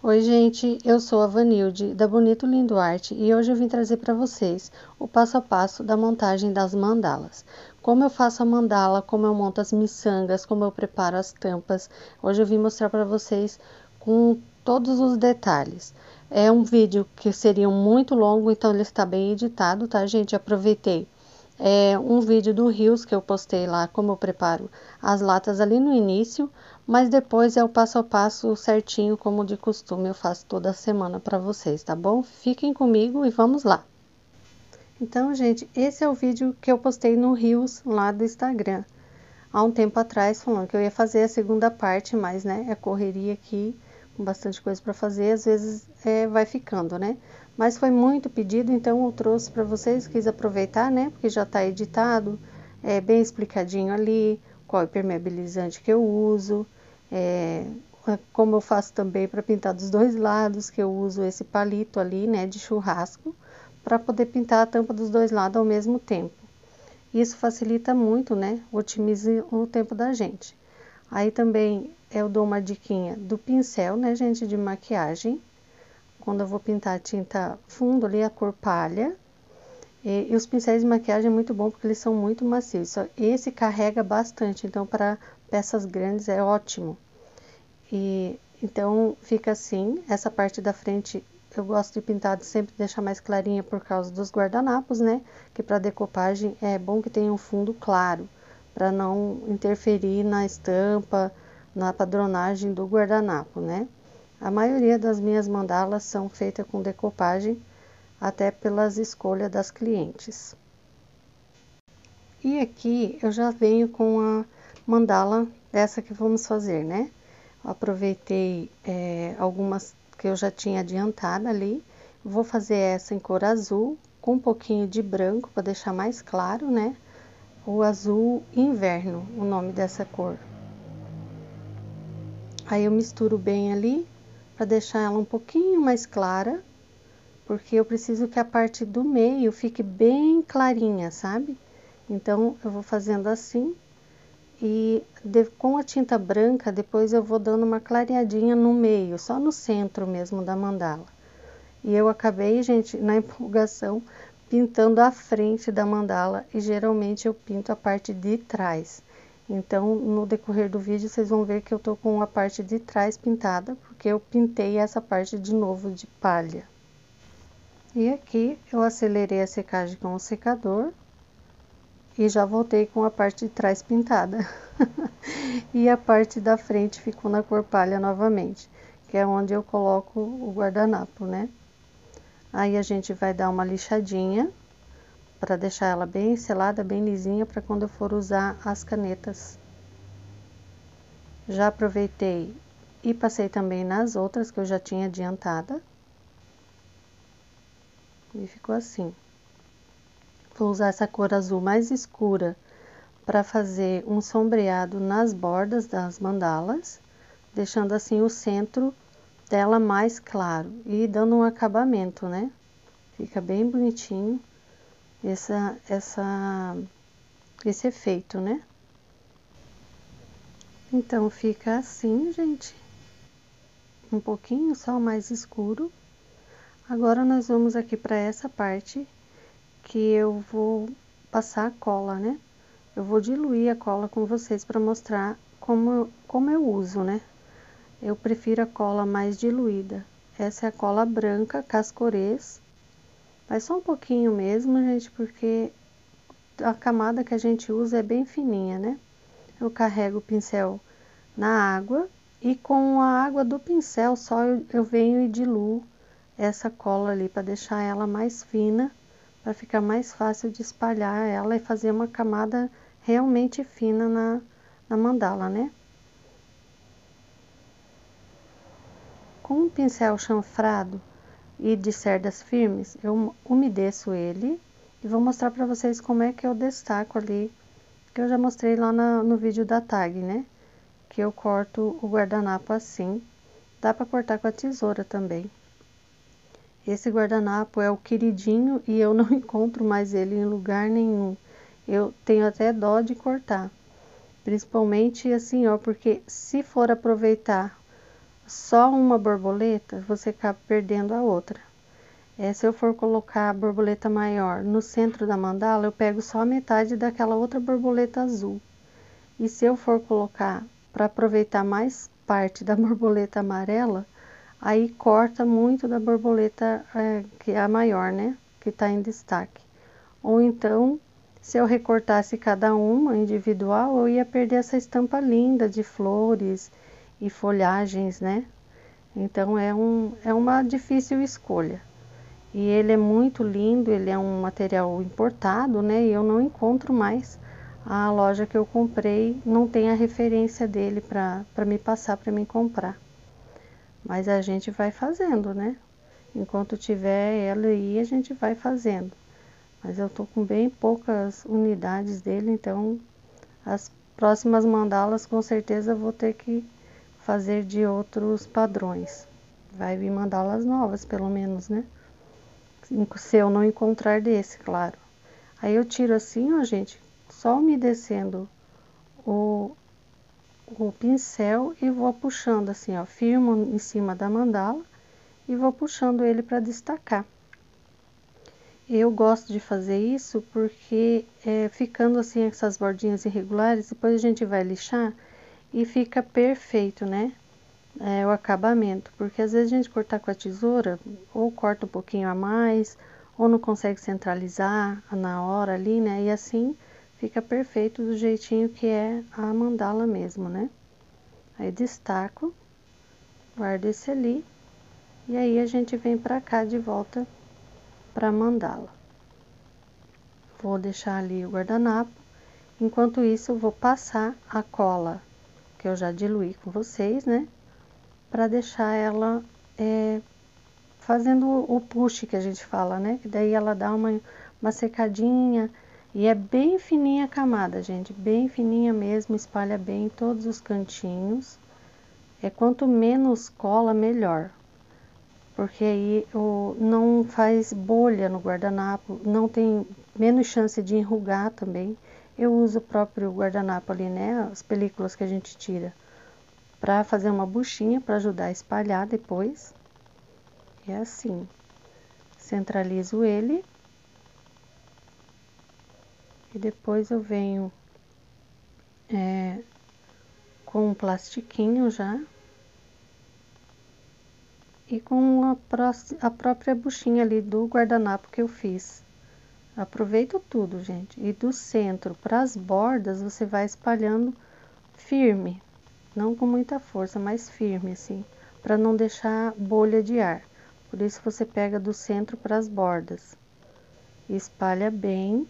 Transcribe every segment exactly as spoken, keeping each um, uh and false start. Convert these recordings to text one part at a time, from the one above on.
Oi gente, eu sou a Vanilde da Bonito Lindo Arte e hoje eu vim trazer para vocês o passo a passo da montagem das mandalas. Como eu faço a mandala, como eu monto as miçangas, como eu preparo as tampas. Hoje eu vim mostrar para vocês com todos os detalhes. É um vídeo que seria muito longo, então ele está bem editado, tá gente? Aproveitei é um vídeo do Rios que eu postei lá, como eu preparo as latas ali no início, mas depois é o passo a passo certinho, como de costume eu faço toda semana para vocês, tá bom? Fiquem comigo e vamos lá. Então, gente, esse é o vídeo que eu postei no Rios lá do Instagram, há um tempo atrás, falando que eu ia fazer a segunda parte, mas, né, é correria aqui, com bastante coisa para fazer, às vezes é, vai ficando, né? Mas foi muito pedido, então eu trouxe para vocês, quis aproveitar, né? Porque já tá editado, é bem explicadinho ali, qual impermeabilizante que eu uso, é, como eu faço também para pintar dos dois lados, que eu uso esse palito ali, né, de churrasco, para poder pintar a tampa dos dois lados ao mesmo tempo. Isso facilita muito, né? Otimiza o tempo da gente. Aí também eu dou uma diquinha do pincel, né, gente, de maquiagem. Quando eu vou pintar a tinta fundo ali, a cor palha. E, e os pincéis de maquiagem é muito bom porque eles são muito macios. Esse carrega bastante, então para peças grandes é ótimo. E então fica assim, essa parte da frente eu gosto de pintar, de sempre deixar mais clarinha por causa dos guardanapos, né? Que para decopagem é bom que tenha um fundo claro, para não interferir na estampa, na padronagem do guardanapo, né? A maioria das minhas mandalas são feitas com decopagem, até pelas escolhas das clientes. E aqui eu já venho com a mandala dessa que vamos fazer, né? Aproveitei é, algumas que eu já tinha adiantado ali. Vou fazer essa em cor azul, com um pouquinho de branco, para deixar mais claro, né? O azul inverno, o nome dessa cor. Aí eu misturo bem ali, para deixar ela um pouquinho mais clara, porque eu preciso que a parte do meio fique bem clarinha, sabe? Então, eu vou fazendo assim. E de, com a tinta branca, depois eu vou dando uma clareadinha no meio, só no centro mesmo da mandala. E eu acabei, gente, na empolgação, pintando a frente da mandala, e geralmente eu pinto a parte de trás. Então, no decorrer do vídeo, vocês vão ver que eu tô com a parte de trás pintada, porque eu pintei essa parte de novo de palha. E aqui, eu acelerei a secagem com o secador, e já voltei com a parte de trás pintada. E a parte da frente ficou na cor palha novamente, que é onde eu coloco o guardanapo, né? Aí a gente vai dar uma lixadinha, para deixar ela bem selada, bem lisinha, para quando eu for usar as canetas. Já aproveitei e passei também nas outras, que eu já tinha adiantada. E ficou assim. Vou usar essa cor azul mais escura para fazer um sombreado nas bordas das mandalas, deixando assim o centro dela mais claro e dando um acabamento, né? Fica bem bonitinho essa, essa, esse efeito, né? Então fica assim, gente, um pouquinho só mais escuro. Agora nós vamos aqui para essa parte que eu vou passar a cola, né? Eu vou diluir a cola com vocês para mostrar como, como eu uso, né? Eu prefiro a cola mais diluída. Essa é a cola branca, Cascorês. Mas só um pouquinho mesmo, gente, porque a camada que a gente usa é bem fininha, né? Eu carrego o pincel na água e com a água do pincel só eu, eu venho e diluo essa cola ali para deixar ela mais fina, para ficar mais fácil de espalhar ela e fazer uma camada realmente fina na, na mandala, né? Com um pincel chanfrado e de cerdas firmes, eu umedeço ele e vou mostrar para vocês como é que eu destaco ali, que eu já mostrei lá na, no vídeo da tag, né? Que eu corto o guardanapo assim, dá para cortar com a tesoura também. Esse guardanapo é o queridinho e eu não encontro mais ele em lugar nenhum. Eu tenho até dó de cortar, principalmente assim, ó, porque se for aproveitar só uma borboleta, você acaba perdendo a outra. É, se eu for colocar a borboleta maior no centro da mandala, eu pego só a metade daquela outra borboleta azul. E se eu for colocar para aproveitar mais parte da borboleta amarela, aí corta muito da borboleta é, que é a maior, né? Que está em destaque. Ou então, se eu recortasse cada uma individual, eu ia perder essa estampa linda de flores e folhagens, né? Então é, um, é uma difícil escolha. E ele é muito lindo, ele é um material importado, né? E eu não encontro mais. A loja que eu comprei não tem a referência dele para me passar para me comprar. Mas a gente vai fazendo, né? Enquanto tiver ela aí, a gente vai fazendo. Mas eu tô com bem poucas unidades dele, então as próximas mandalas com certeza vou ter que fazer de outros padrões. Vai vir mandalas novas, pelo menos, né? Se eu não encontrar desse, claro. Aí eu tiro assim, ó, gente, só umedecendo o, o pincel e vou puxando assim, ó, firmo em cima da mandala e vou puxando ele para destacar. Eu gosto de fazer isso porque é, ficando assim essas bordinhas irregulares, depois a gente vai lixar e fica perfeito, né? É, o acabamento, porque às vezes a gente cortar com a tesoura, ou corta um pouquinho a mais, ou não consegue centralizar na hora ali, né? E assim fica perfeito do jeitinho que é a mandala mesmo, né? Aí destaco, guardo esse ali, e aí a gente vem pra cá de volta pra mandala. Vou deixar ali o guardanapo, enquanto isso eu vou passar a cola, que eu já diluí com vocês, né? Para deixar ela é, fazendo o push que a gente fala, né? Que daí ela dá uma, uma secadinha e é bem fininha a camada, gente, bem fininha mesmo, espalha bem em todos os cantinhos. É quanto menos cola, melhor, porque aí o, não faz bolha no guardanapo, não tem menos chance de enrugar também. Eu uso o próprio guardanapo ali, né? As películas que a gente tira, para fazer uma buchinha para ajudar a espalhar depois. É assim, centralizo ele e depois eu venho é, com um plastiquinho já e com a, pró a própria buchinha ali do guardanapo que eu fiz. Aproveito tudo, gente, e do centro para as bordas você vai espalhando firme, não com muita força, mas firme assim, para não deixar bolha de ar. Por isso você pega do centro para as bordas e espalha bem,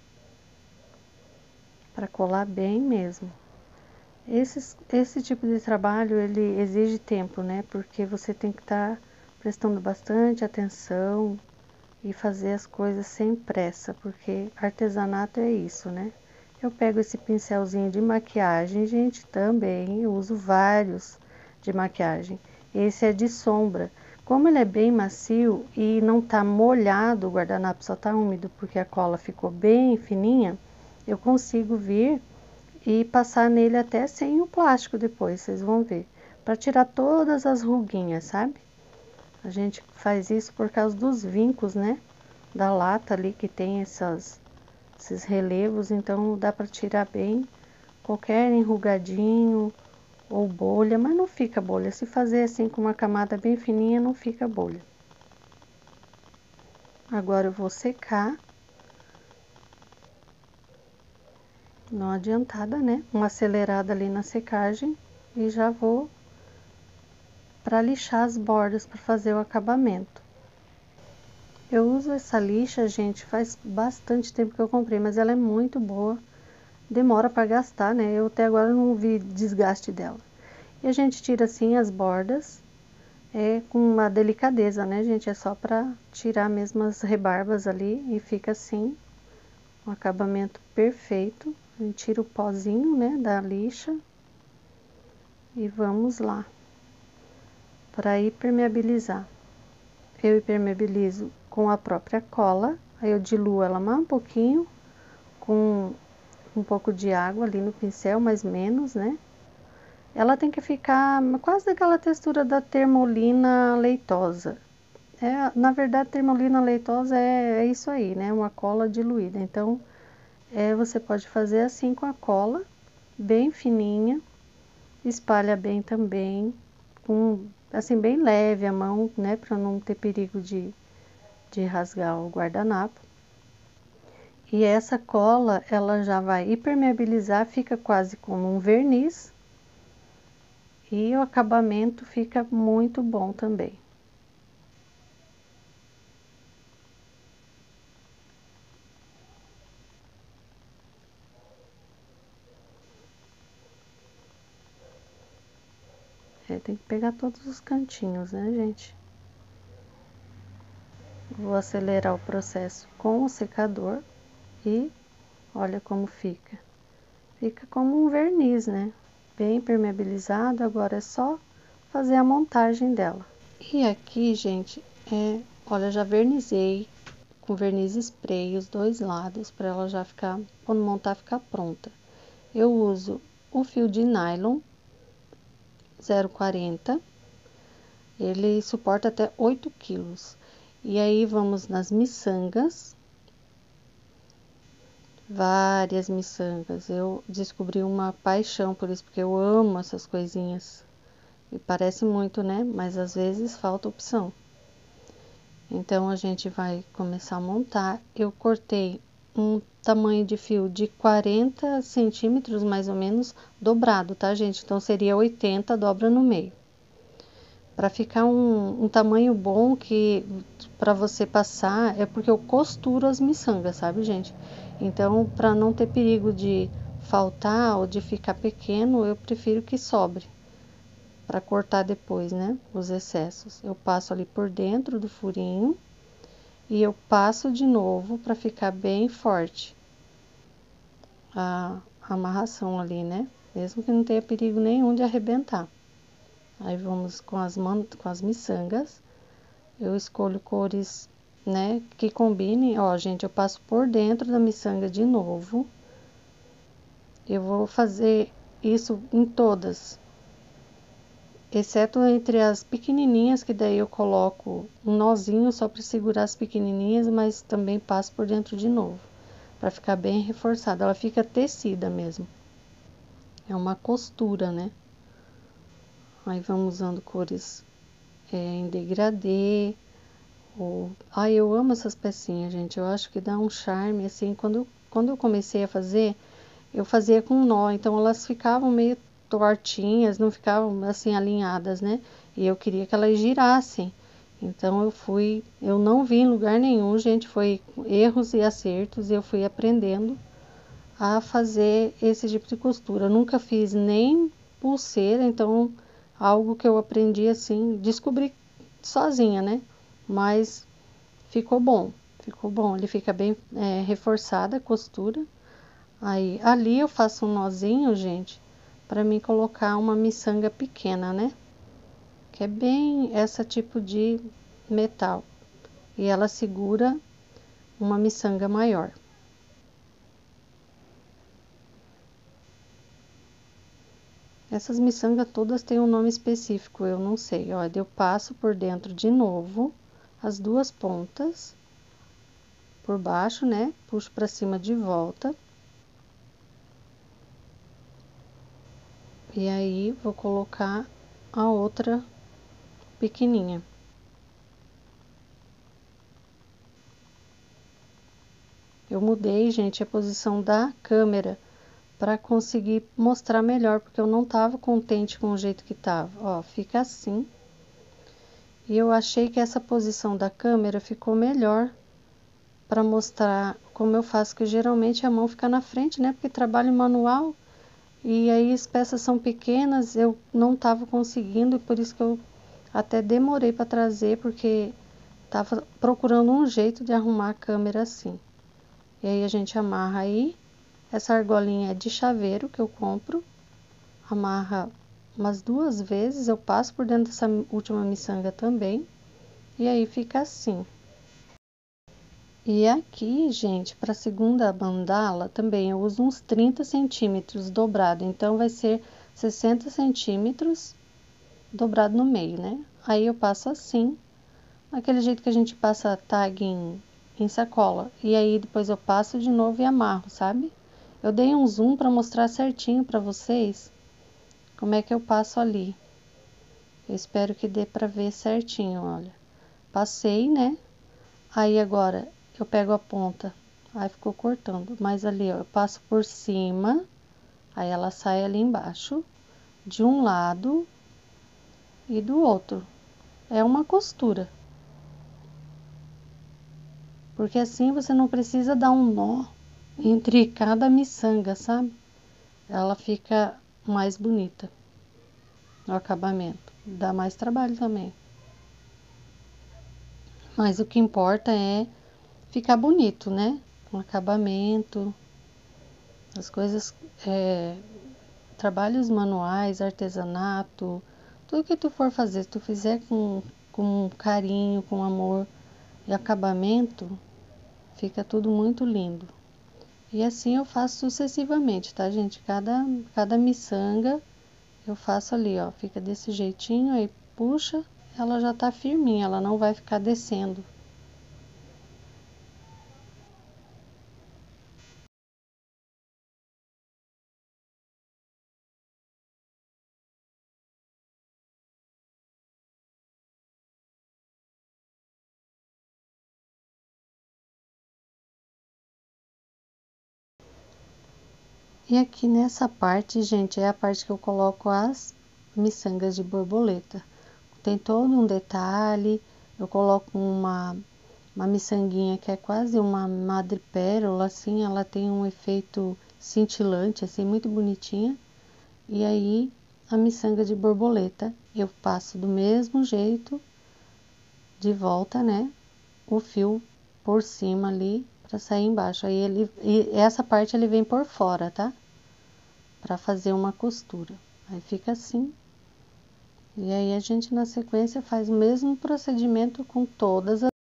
para colar bem mesmo. Esse, esse tipo de trabalho, ele exige tempo, né? Porque você tem que estar tá prestando bastante atenção e fazer as coisas sem pressa, porque artesanato é isso, né? Eu pego esse pincelzinho de maquiagem, gente, também eu uso vários de maquiagem. Esse é de sombra. Como ele é bem macio e não tá molhado, o guardanapo só tá úmido porque a cola ficou bem fininha, eu consigo vir e passar nele até sem o plástico depois, vocês vão ver. Para tirar todas as ruguinhas, sabe? A gente faz isso por causa dos vincos, né? Da lata ali que tem essas, esses relevos, então dá para tirar bem qualquer enrugadinho ou bolha, mas não fica bolha. Se fazer assim com uma camada bem fininha, não fica bolha. Agora eu vou secar. Dá uma adiantada, né? Uma acelerada ali na secagem e já vou para lixar as bordas para fazer o acabamento. Eu uso essa lixa, gente, faz bastante tempo que eu comprei, mas ela é muito boa. Demora para gastar, né? Eu até agora não vi desgaste dela. E a gente tira assim as bordas, é com uma delicadeza, né, gente? É só para tirar mesmo as rebarbas ali e fica assim, um acabamento perfeito. A gente tira o pozinho, né, da lixa e vamos lá para impermeabilizar. Eu impermeabilizo com a própria cola, aí eu diluo ela mais um pouquinho com um pouco de água ali no pincel, mais menos, né? Ela tem que ficar quase daquela textura da termolina leitosa. É, na verdade, termolina leitosa é, é isso aí, né? Uma cola diluída. Então, é, você pode fazer assim com a cola, bem fininha, espalha bem também, com, assim, bem leve a mão, né? Para não ter perigo de, de rasgar o guardanapo. E essa cola, ela já vai impermeabilizar, fica quase como um verniz. E o acabamento fica muito bom também. É, tem que pegar todos os cantinhos, né, gente? Vou acelerar o processo com o secador e olha como fica. Fica como um verniz, né? Bem impermeabilizado, agora é só fazer a montagem dela. E aqui, gente, é, olha, já vernizei com verniz spray os dois lados para ela já ficar, quando montar, ficar pronta. Eu uso o fio de nylon zero quarenta, ele suporta até oito quilos. E aí vamos nas miçangas, várias miçangas. Eu descobri uma paixão por isso, porque eu amo essas coisinhas. E parece muito, né? Mas às vezes falta opção. Então a gente vai começar a montar. Eu cortei um tamanho de fio de quarenta centímetros, mais ou menos, dobrado, tá, gente? Então seria oitenta, dobra no meio. Para ficar um, um tamanho bom que para você passar, é porque eu costuro as miçangas, sabe, gente? Então, para não ter perigo de faltar ou de ficar pequeno, eu prefiro que sobre para cortar depois, né, os excessos. Eu passo ali por dentro do furinho e eu passo de novo para ficar bem forte a amarração ali, né? Mesmo que não tenha perigo nenhum de arrebentar. Aí vamos com as, com as miçangas. Eu escolho cores, né, que combinem. Ó, gente, eu passo por dentro da miçanga de novo. Eu vou fazer isso em todas, exceto entre as pequenininhas, que daí eu coloco um nozinho só para segurar as pequenininhas, mas também passo por dentro de novo, para ficar bem reforçada. Ela fica tecida mesmo. É uma costura, né? Aí vamos usando cores é, em degradê. Ou... Ai, eu amo essas pecinhas, gente. Eu acho que dá um charme, assim. Quando eu, quando eu comecei a fazer, eu fazia com nó. Então, elas ficavam meio tortinhas, não ficavam, assim, alinhadas, né? E eu queria que elas girassem. Então, eu fui... Eu não vi em lugar nenhum, gente. Foi erros e acertos. E eu fui aprendendo a fazer esse tipo de costura. Eu nunca fiz nem pulseira, então... Algo que eu aprendi, assim, descobri sozinha, né? Mas ficou bom, ficou bom. Ele fica bem é, reforçada a costura. Aí, ali eu faço um nozinho, gente, para mim colocar uma miçanga pequena, né? Que é bem esse tipo de metal. E ela segura uma miçanga maior. Essas miçangas todas têm um nome específico, eu não sei. Ó, eu passo por dentro de novo as duas pontas por baixo, né? Puxo para cima de volta. E aí vou colocar a outra pequenininha. Eu mudei, gente, a posição da câmera para conseguir mostrar melhor, porque eu não tava contente com o jeito que tava. Ó, fica assim. E eu achei que essa posição da câmera ficou melhor para mostrar como eu faço, que geralmente a mão fica na frente, né? Porque trabalho manual e aí as peças são pequenas, eu não tava conseguindo, e por isso que eu até demorei para trazer, porque tava procurando um jeito de arrumar a câmera assim. E aí a gente amarra aí. Essa argolinha é de chaveiro que eu compro. Amarra umas duas vezes, eu passo por dentro dessa última miçanga também. E aí fica assim. E aqui, gente, para a segunda mandala também eu uso uns trinta centímetros dobrado. Então vai ser sessenta centímetros, dobrado no meio, né? Aí eu passo assim, aquele jeito que a gente passa tag em, em sacola. E aí depois eu passo de novo e amarro, sabe? Eu dei um zoom para mostrar certinho para vocês como é que eu passo ali. Eu espero que dê para ver certinho, olha. Passei, né? Aí agora eu pego a ponta, aí ficou cortando, mas ali ó, eu passo por cima, aí ela sai ali embaixo, de um lado e do outro. É uma costura. Porque assim você não precisa dar um nó entre cada miçanga, sabe? Ela fica mais bonita no acabamento. Dá mais trabalho também. Mas o que importa é ficar bonito, né? O acabamento, as coisas, é, trabalhos manuais, artesanato, tudo que tu for fazer, se tu fizer com, com carinho, com amor e acabamento, fica tudo muito lindo. E assim eu faço sucessivamente, tá, gente? Cada, cada miçanga eu faço ali, ó, fica desse jeitinho, aí puxa, ela já tá firminha, ela não vai ficar descendo. E aqui nessa parte, gente, é a parte que eu coloco as miçangas de borboleta. Tem todo um detalhe, eu coloco uma, uma miçanguinha que é quase uma madrepérola, assim, ela tem um efeito cintilante, assim, muito bonitinha. E aí, a miçanga de borboleta, eu passo do mesmo jeito, de volta, né, o fio por cima ali, para sair embaixo. Aí ele, e essa parte ele vem por fora, tá? Para fazer uma costura. Aí fica assim. E aí a gente na sequência faz o mesmo procedimento com todas as.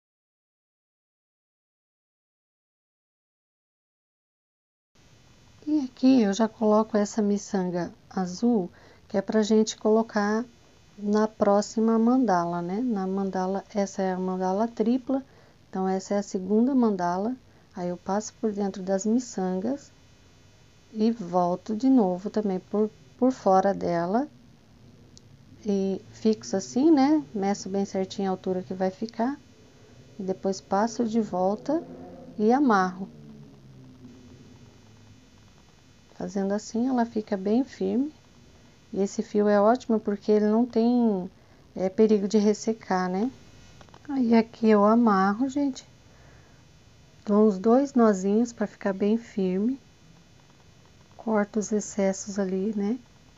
E aqui eu já coloco essa miçanga azul, que é pra gente colocar na próxima mandala, né? Na mandala, essa é a mandala tripla, então essa é a segunda mandala. Aí eu passo por dentro das miçangas e volto de novo também por, por fora dela. E fixo assim, né? Meço bem certinho a altura que vai ficar. E depois passo de volta e amarro. Fazendo assim, ela fica bem firme. E esse fio é ótimo porque ele não tem é, perigo de ressecar, né? Aí aqui eu amarro, gente. Dou uns dois nozinhos para ficar bem firme. Corto os excessos ali, né?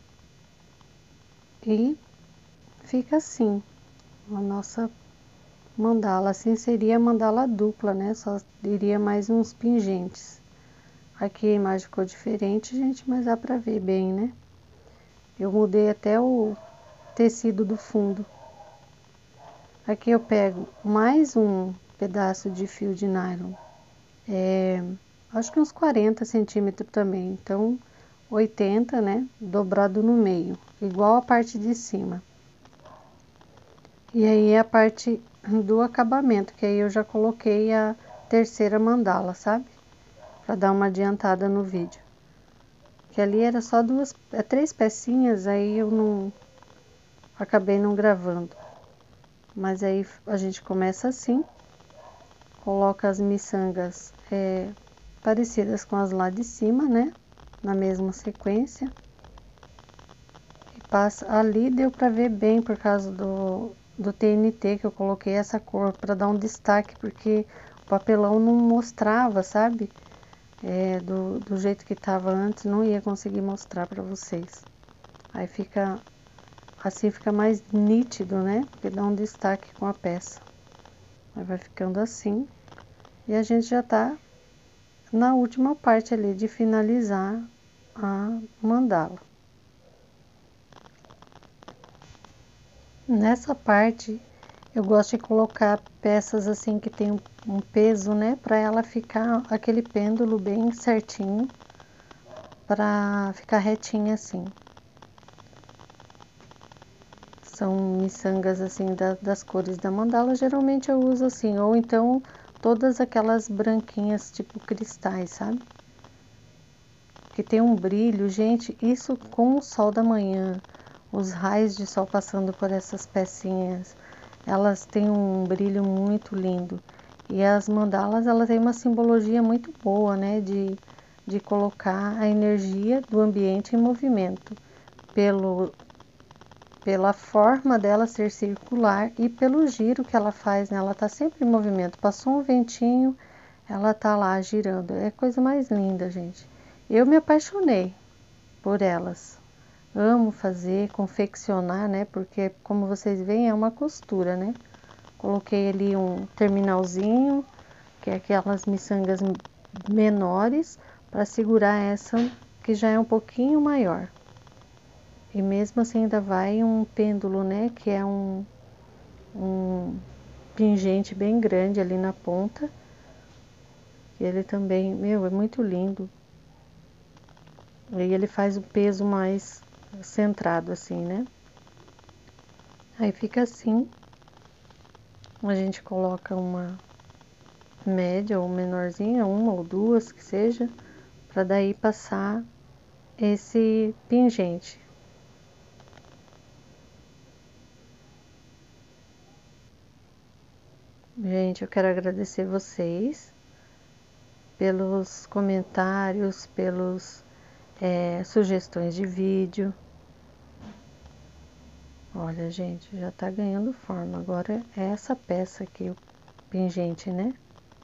E fica assim. A nossa mandala. Assim seria a mandala dupla, né? Só iria mais uns pingentes. Aqui a imagem ficou diferente, gente, mas dá pra ver bem, né? Eu mudei até o tecido do fundo. Aqui eu pego mais um pedaço de fio de nylon. É, acho que uns quarenta centímetros também. Então, oitenta, né? Dobrado no meio. Igual a parte de cima. E aí a parte do acabamento, que aí eu já coloquei a terceira mandala, sabe? Pra dar uma adiantada no vídeo. Que ali era só duas, é, três pecinhas, aí eu não acabei não gravando. Mas aí a gente começa assim, coloca as miçangas é, parecidas com as lá de cima, né? Na mesma sequência. E passa ali, deu pra ver bem por causa do, do T N T que eu coloquei essa cor para dar um destaque, porque o papelão não mostrava, sabe? É, do, do jeito que estava antes, não ia conseguir mostrar para vocês. Aí fica, assim fica mais nítido, né? Porque dá um destaque com a peça. Aí vai ficando assim. E a gente já tá na última parte ali de finalizar a mandala. Nessa parte, eu gosto de colocar peças assim que tem um peso, né? Para ela ficar aquele pêndulo bem certinho, para ficar retinha assim. são miçangas assim da, das cores da mandala, geralmente eu uso assim, ou então todas aquelas branquinhas tipo cristais, sabe? Que tem um brilho, gente, isso com o sol da manhã, os raios de sol passando por essas pecinhas, elas têm um brilho muito lindo. E as mandalas, elas têm uma simbologia muito boa, né, de, de colocar a energia do ambiente em movimento, pelo, pela forma dela ser circular e pelo giro que ela faz, né, ela tá sempre em movimento. Passou um ventinho, ela tá lá girando, é a coisa mais linda, gente. Eu me apaixonei por elas. Amo fazer, confeccionar, né? Porque, como vocês veem, é uma costura, né? Coloquei ali um terminalzinho, que é aquelas miçangas menores, para segurar essa que já é um pouquinho maior. E mesmo assim ainda vai um pêndulo, né? Que é um, um pingente bem grande ali na ponta. Ele também, meu, é muito lindo. Aí ele faz o peso mais centrado assim, né? Aí fica assim. A gente coloca uma média ou menorzinha, uma ou duas que seja, para daí passar esse pingente. Gente, eu quero agradecer vocês pelos comentários, pelos é, sugestões de vídeo. Olha, gente, já tá ganhando forma. Agora é essa peça aqui, o pingente, né?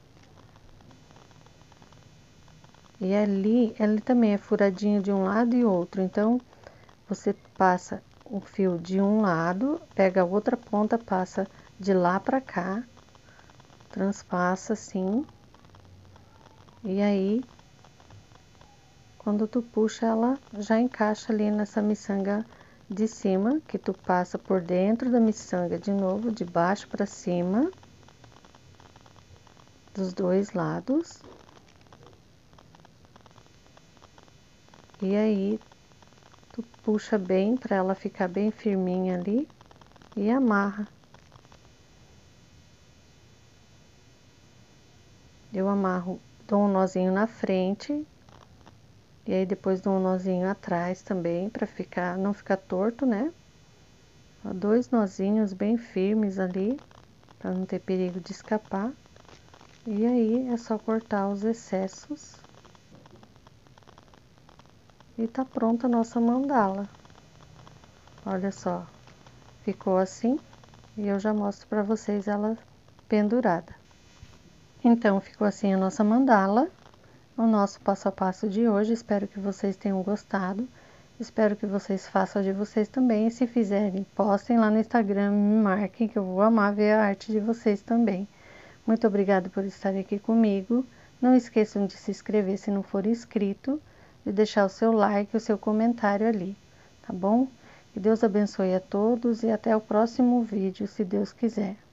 E ali, ele também é furadinho de um lado e outro. Então, você passa o fio de um lado, pega a outra ponta, passa de lá pra cá, transpassa assim. E aí, quando tu puxa, ela já encaixa ali nessa miçanga de cima, que tu passa por dentro da miçanga de novo, de baixo para cima, dos dois lados. E aí, tu puxa bem para ela ficar bem firminha ali e amarra. Eu amarro, dou um nozinho na frente e aí depois dou um nozinho atrás também para ficar, não ficar torto, né? Dois nozinhos bem firmes ali, para não ter perigo de escapar. E aí é só cortar os excessos. E tá pronta a nossa mandala. Olha só, ficou assim. E eu já mostro para vocês ela pendurada. Então, ficou assim a nossa mandala. O nosso passo a passo de hoje. Espero que vocês tenham gostado. Espero que vocês façam a de vocês também. E se fizerem, postem lá no Instagram, me marquem, que eu vou amar ver a arte de vocês também. Muito obrigada por estarem aqui comigo. Não esqueçam de se inscrever se não for inscrito. E deixar o seu like, o seu comentário ali, tá bom? Que Deus abençoe a todos e até o próximo vídeo, se Deus quiser.